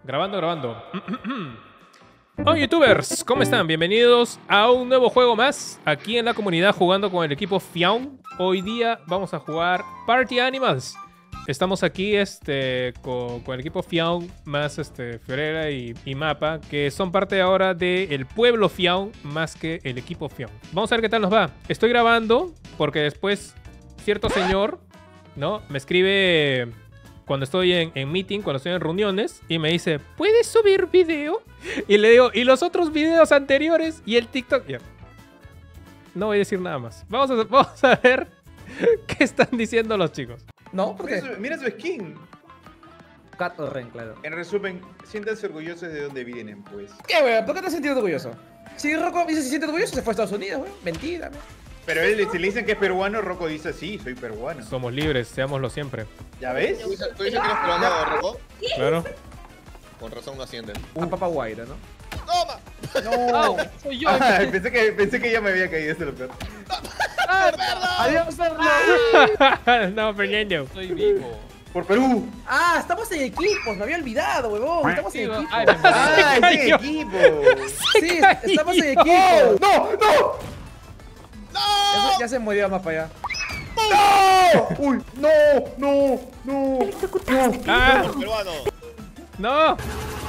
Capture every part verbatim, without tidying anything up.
Grabando, grabando. Hola youtubers, ¿cómo están? Bienvenidos a un nuevo juego más aquí en la comunidad jugando con el equipo Fiaun. Hoy día vamos a jugar Party Animals. Estamos aquí este, con, con el equipo Fiaun más este, Fiorella y, y Mapa, que son parte ahora del pueblo Fiaun más que el equipo Fiaun. Vamos a ver qué tal nos va. Estoy grabando porque después cierto señor, ¿no?, me escribe cuando estoy en, en meeting, cuando estoy en reuniones, y me dice, ¿puedes subir video? Y le digo, ¿y los otros videos anteriores? Y el TikTok... Ya. No voy a decir nada más. Vamos a, vamos a ver qué están diciendo los chicos. No, ¿por qué? Mira su, mira su skin. Cat o Ren, claro. En resumen, siéntanse orgullosos de dónde vienen, pues. ¿Qué, weón? ¿Por qué te has sentido orgulloso? Si Rocco dice se siente orgulloso, se fue a Estados Unidos, weón. Mentira, weón. Pero él, si le dicen que es peruano, Rocco dice, sí, soy peruano. Somos libres, seámoslo siempre. ¿Ya ves? ¿Tú dices, tú dices que eres peruano, Rocco? Claro. Con razón no ascienden. A Papa Guaira, ¿no? ¡Toma! No. Soy yo. Ah, pensé, que, pensé que ya me había caído, eso es lo peor. Adiós, Fernando. No, Fernando. Soy vivo. ¡Por Perú! Ah, estamos en equipos, me había olvidado, weón. Estamos en Sí, equipos. ay, me ¡Ah, cayó. ese equipo! Sí, estamos en equipos. ¡No! ¡No! Ya se, ya se murió más para allá. ¡No! ¡Uy! ¡No! ¡No! ¡No! ¡No! ¡Ah! ¡Peruano! ¡No!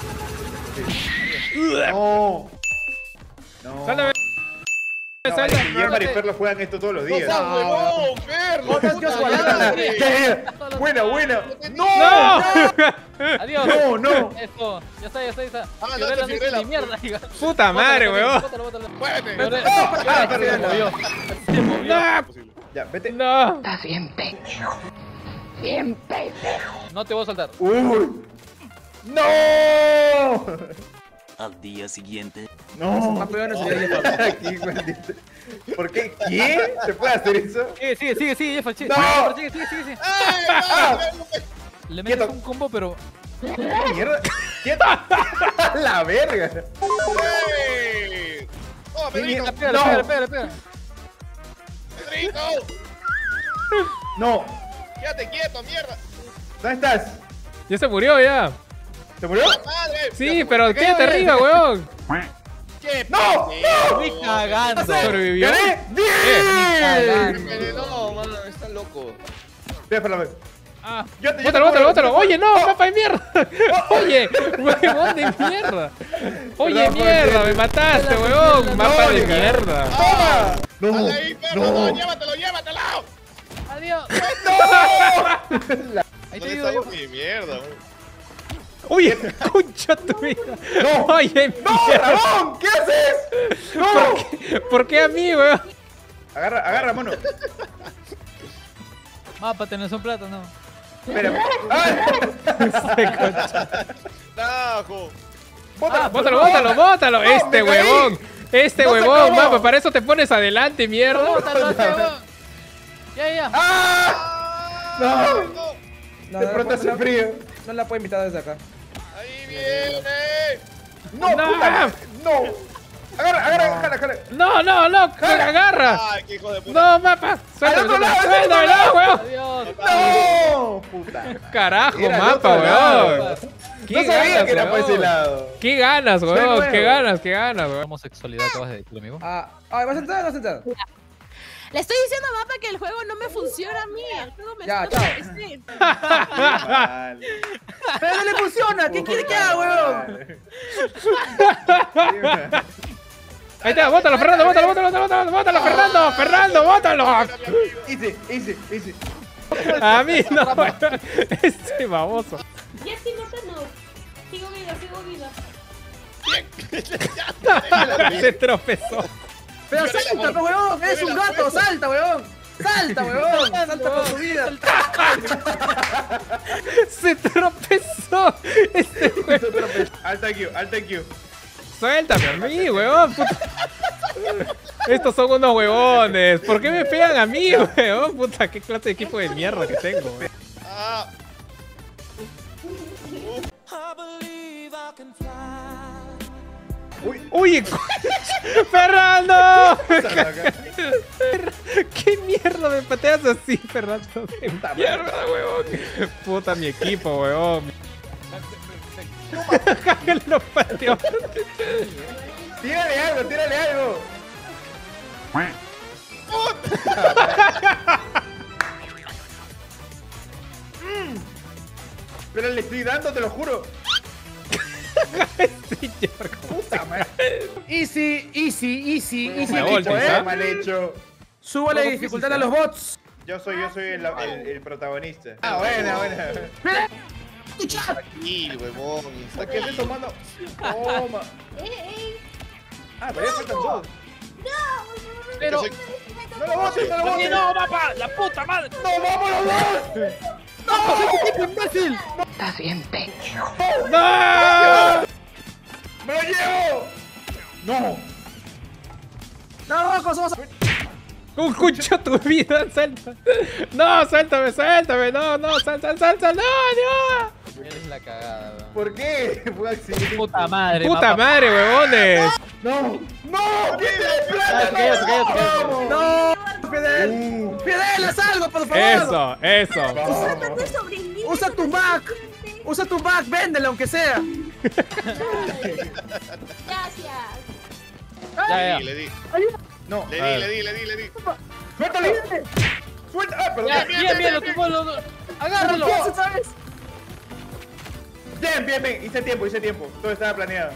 ¡No! ¡No! ¡Sálame! No, vale, que Guillermo y Perlo juegan esto todos los ¡No días. seas huevón, perro! Dios, ¡Puta guarda. madre! Ya, ya. Buena, buena. ¡No! ¡No! Adiós. ¡No, no! Esto, ya está, ya está, ya está. Ah, no, Fiorella te no hizo Fiorella. ni mierda, diga. ¡Puta madre, Bótalo, weón! bótalo, bótalo. ¡Muévete! Fiorella- Ah, Fiorella perdón. se movió. Se movió. ¡No! Ya, vete. ¡No! Estás bien pendejo. Bien pendejo. No te voy a soltar. ¡Uy! ¡No! Al día siguiente. ¡No! Más peruano sería Jeff. Aquí, maldito. ¿Por qué? ¿Quién? ¿Se puede hacer eso? Sigue, sigue, sigue, sigue, Jeff, sigue. No. Sigue, sigue, sigue, sigue. ¡Ah! Le metes Quieto. un combo, pero... ¡Mierda! ¡Quieto! ¡La verga! ¡Ey! ¡Oh, Pedrito! Pégale, No. pégale, pégale, pégale. ¡Pedrito! ¡No! ¡Quédate quieto, mierda! ¿Dónde estás? Ya se murió, ya. ¿Se murió? ¡Madre! Sí, pero quédate arriba, weón. ¡Qué ¡No! pendejo! Estoy cagando. ¿Sobrevivió? ¡Gané! cagando. ¡Bien! No, mano, está loco. Espera, espera, espera. Ah, Yo te- yo te bótalo, bótalo, puedo- bótalo. Oye, no, mapa de mierda. Oye, huevón de mierda. Oye, Perdón, mierda, perdón. me mataste, huevón. Mapa de No, mierda. ¡Ah! ¡No! ¡Dale ahí, perro! ¡No! ¡No! ¡Llévatelo, llévatelo! Adiós. ¡No! Ahí No te le digo yo. sabes ni mierda, weón. Oye, concha tu vida. ¡No! Oye, ¡No, mierda. Ramón! ¿Qué haces? ¡No! ¿Por qué, ¿Por qué a mí, weón? Agarra, agarra, mono. Mapa, tenés un plátano. Espera. ¡Ay! ¡Tajo! Ah, bótalo, bótalo, bótalo. Este me caí. huevón. Este No se huevón, acabó. mapa. Para eso te pones adelante, mierda. Bótalo, ese huevón. Ya, ya. ¡Ah! ¡No! No, De no, pronto no, hace no, frío. no la puedo invitar desde acá. ¡Ahí viene! ¡No, No. puta! ¡No! Agarra, agarra, jala, jala. No, no, no. Agarra. ¡Ay, qué hijo de puta! No, mapa. Suéltame, otro lado, suéltame, al otro suéltame, lado. no, weón. Adiós. ¡No! ¡Puta! Carajo, Era al mapa, otro lado. weón. No ¿Qué sabía ganas, que era para ese weón? lado. ¿Qué ganas, Soy weón? nuevo. ¿Qué ganas, qué ganas, weón? Homosexualidad acabas de decir, amigo. Ah, ay, ¿vas a entrar o vas a entrar? Le estoy diciendo a Mapa que el juego no me funciona a mí. El juego me Ya, está chao. sí. Vale. ¡Pero no le funciona! ¿Qué quiere que haga, weón? Vale. Ahí está, bótalo, Fernando, bótalo, bótalo, bótalo, bótalo, Fernando, Fernando, bótalo. Easy, easy, easy. A mí no, weón. Este baboso. Ya sí, Mapa no. Sigo viva, sigo viva. Se tropezó. ¡Pero salta, pues, weón! ¡Eres un gato! ¡Salta, weón! ¡Salta, weón! ¡Salta por tu vida! Se tropezó. Este weón. Alta Q, alta Q. Suéltame a mí, weón. Puta. Estos son unos huevones. ¿Por qué me pegan a mí, weón? Puta, qué clase de equipo de mierda que tengo, weón. ¡Ah! Uy, ¡Uy! ¡Fernando! salta acá. ¿Qué mierda me pateas así, Fernando? ¡Qué mierda, huevón! Puta, mi equipo, huevón. Lo pateó. Tírale algo, tírale algo. Mm. Pero le estoy dando, te lo juro. Puta madre. Easy, easy, easy, easy Me equipo, volteé, eh. ¿ah? Mal hecho. Suba la dificultad a los bots. Yo soy, yo soy el, el, el protagonista. Ah, buena, buena. Tranquilo, huevón. ¿Para qué estoy tomando? Toma. Ah, pero ya faltan dos. Pero. No lo botes, no lo botes. No, papá, la puta madre. ¡No, vamos los dos! ¡No, imbécil! Estás bien pendejo. ¡No! ¡Me lo llevo! ¡No! No, ¿cómo somos? Un cucho tu vida, salta. No, suéltame, suéltame. No, no, salta, salta, no, no. Eres la cagada, weón. ¿Por qué? Fue accidente. Puta madre. Puta mapa. madre, huevones. ¡No! ¡No! ¡Tiene Ah, cállate, cállate, cállate. No, Fidel. Fidel, haz algo, por favor. Eso, eso. Usa tu Mac. Usa tu Mac, véndelo aunque sea. Gracias. Ya, Sí, ya. le di. No. Le di, le di, le di, le di. ¡Suéltalo! ¡Suelta! ¡Ah, perdón! Ya, bien, bien, lo tumbó, lo- lo- agárralo. ¿Qué haces, sabes? Bien, bien, bien. Hice tiempo, hice tiempo. Todo estaba planeado.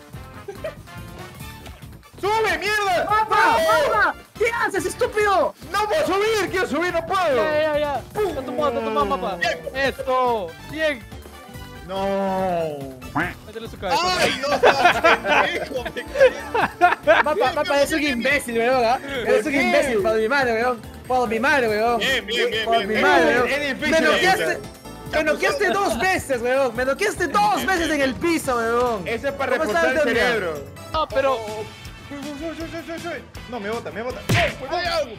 ¡Sube, mierda! ¡Papá! ¡Papá! ¿Qué haces, estúpido? ¡No puedo subir! ¡Quiero subir! ¡No puedo! Ya, ya, ya. Está tumbado, está tumbado, mapa. Eso. Bien. ¡No! Métele su cabeza. ¡Ay, no! pendejo, me caí. Papá, papá, es un imbécil, weón, ¿ah? Es un qué? imbécil, para mi madre, weón. Para mi madre, weón. Bien, bien, bien, Para bien, mi bien. madre, Es weón. difícil, Me noqueaste, ahorita. me noqueaste dos veces, weón. Me noqueaste dos veces en el piso, weón. Eso es para ¿Cómo reforzar el está, Antonio? cerebro. No, pero. Sube, sube, sube, sube, sube. No, me bota, me bota. ¡No! ¡Ay, algo!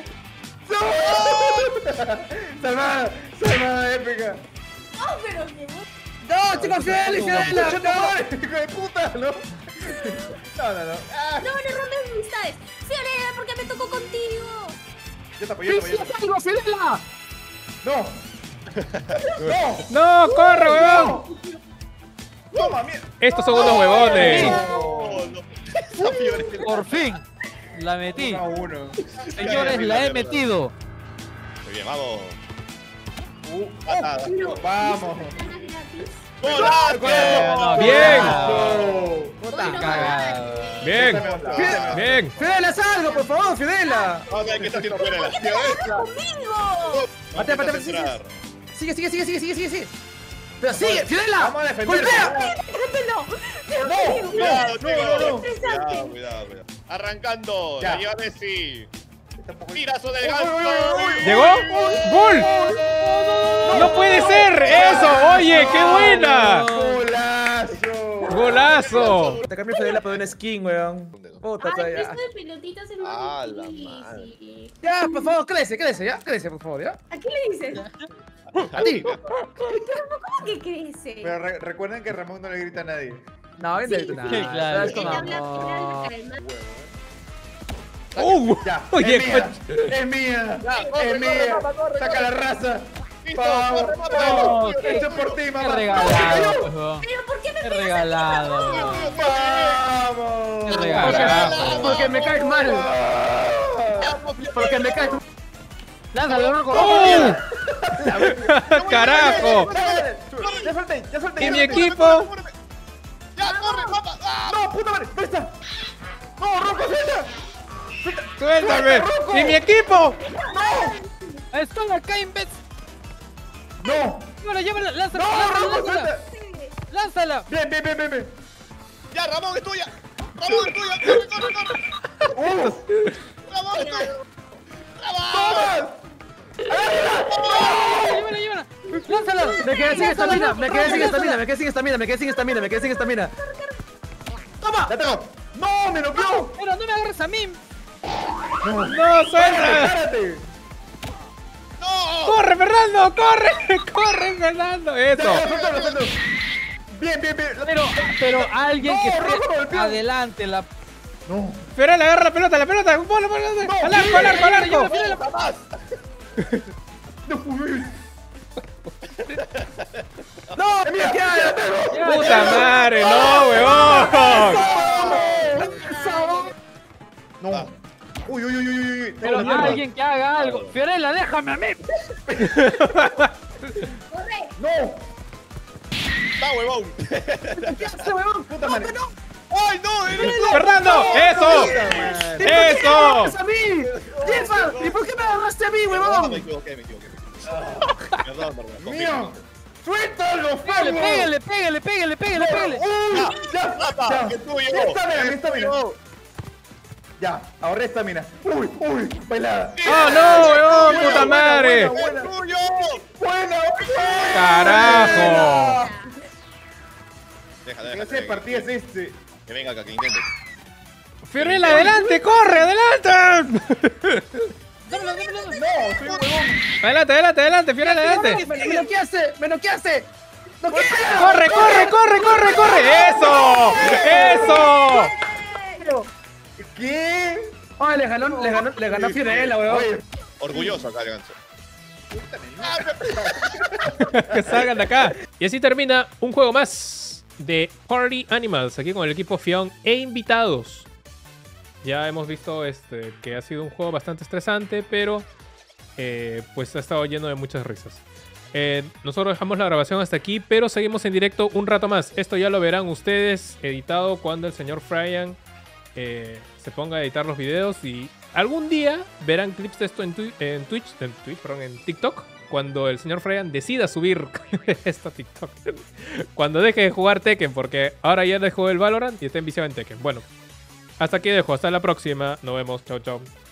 ¡Salvada! ¡Salvada épica! Oh, pero me No, chicos, Fidel y Fidel, ¡Chuta no. madre! ¡Hijo de puta! ¿No? No, no, no. Ah, No, no rompes amistades. Fiorella, ¿por qué me tocó contigo? yo te apoyo, yo te ¿Qué apoyo. hiciste algo, Fidela? ¡No! ¡No! No, corre, huevón. ¡Toma, mierda! Estos son unos huevones. No, no. Esa Fiorella. Por fin. La metí. Uno a uno. Señores, la he metido. Muy bien, vamos. Uh, Patada. ¡Vamos! ¡Golazo! Eh, no, Bien. ¡Oh! Puta Cagado. Bien, Bien. bien. Fidela, haz algo, por favor, Fidela. Vamos a ver qué está haciendo Fiorella. Fiorella. ¡Conmigo! Mate, mate, mate, sigue, sigue, sigue, sigue, sigue, sigue, sigue. Pero sigue, Fidela. Vamos a defender. ¡Golpea! ¡Déjalo! ¡No! Cuidado, ¡No! chicos. ¡No, no, no! Cuidado, cuidado, cuidado. Arrancando. Ya. La lleva Messi. Está un poco- Tirazo del Uy, ganso. uy, uy, uy. ¿Llegó? ¡Gol! ¡No puede ser! ¡Eso! ¡Oye, qué buena! ¡Golazo! ¡Golazo! Te cambio Fidela por una skin, weón. Puta, Ay, ya. esto de pelotitas es Ah, más la difícil. Ya, por favor, crece, crece, ya. Crece, por favor, ya. ¿A qué le dices? A ti. ¿Cómo que crece? Pero re- recuerden que Ramón no le grita a nadie. No, bien de nada. Sí, claro. Es con Él habla amor. final, ¡Uh! Ya, Oye, es mía, es mía, es mía. Saca la raza. Vamos, No, vamos. qué- Esto es por ti, Qué mamá. regalado, pues, weón. ¿Pero por qué me Qué pegas? regalado. Vamos. Qué regalado. Porque me caes mal. Porque me caes mal. Lánzalo, loco. ¡Oh! ¡Carajo! Ya solté, ya solté. ¿Y ya mi solté. equipo? ¡Ya, corre, papá! ¡Ah! No, puta madre, ¿dónde está? No, Rocco, suelta. ¡Suéltame! ¿Y mi equipo? Están acá, imbécil. No, Llévala, llévala, lánzala, no, lánzala, Rocco, lánzala. suelta. Lánzala. Bien, bien, bien, bien, bien. ¡Ya, Ramón, es tuya! ¡Ramón, es tuya! ¡Corre, corre, corre! Uh, ¡Ramón, es tuya! ¡Ramón! ¡Vamos! Llévala, llévala. Lánzala. Me quedé sin estamina, me quedé sin estamina, me quedé sin estamina, me quedé sin estamina, me quedé sin estamina. ¡Toma! ¡Ya tengo! ¡No, me noqueó! Pero no me agarres a mí. ¡No, suelta! ¡Espérate! ¡No! ¡Corre, Fernando! ¡Corre! ¡Corre, Fernando! Ya, ¡Eso! ya, suéltalo, suéltalo. Bien, bien, bien. Pero, pero alguien No, que rojo esté golpeó. adelante la. No. Ferel, agarra la pelota, la pelota. ¡Ponla, ponla! ¡Al arco, al arco, al arco! No, uy, uy. ¡No! ¡Puta madre! ¡No, huevón! No. Uy, uy, uy, uy, uy. Pero No, mierda. alguien que haga algo. Fiorella, déjame a mí. No. ¡Está, huevón! ¿Qué hace, huevón? Puta madre. ¡Ay, no! eres- ¡Fernando! ¡Eso! ¡Eso! ¡Es a mí! ¡Jefa! ¿Y por qué me agarraste a mí, No, me huevón? equivoqué, me equivoqué. Perdón, perdón. Mío. ¡Suéltalo, Pégale, Fabio! pégale, pégale, pégale, pégale, pégale. ¡Uy! ¡Ya! Mapa, ¡Ya! que tuyo. ¡Ya estamina, ya estamina! Ya, ahorré estamina. ¡Uy, uy! ¡Bailada! ¡Oh, no, huevón! Buena, ¡Puta buena, madre! buena, buena. ¡Tuyo! ¡Buena! ¡Carajo! Deja, ¿Qué deja. clase de que- partida es este? Que venga acá, que intente. ¡Fiorella, adelante! ¡Corre, adelante! No, soy un huevón. ¡Adelante, adelante, adelante! ¡Fiorella, adelante! ¡Me me noqueaste! ¡Me noqueaste! ¡Noqueaste! ¡Corre, corre, corre, corre, corre! ¡Eso! ¡Eso! ¿Qué? Ay, le ganó, le ganó, le ganó a Fiorella, Oye, huevón. Orgulloso acá, Ganso. Que salgan de acá. Y así termina un juego más de Party Animals aquí con el equipo Fion e invitados. Ya hemos visto este que ha sido un juego bastante estresante, pero eh, pues ha estado lleno de muchas risas. Eh, nosotros dejamos la grabación hasta aquí, pero seguimos en directo un rato más. Esto ya lo verán ustedes editado cuando el señor Fryan eh, se ponga a editar los videos, y algún día verán clips de esto en, twi- en Twitch, en Twitch, perdón, en TikTok, cuando el señor Fryan decida subir esto a TikTok. Cuando deje de jugar Tekken, porque ahora ya dejó el Valorant y está enviciado en Tekken. Bueno, hasta aquí dejo, hasta la próxima. Nos vemos, chao, chao.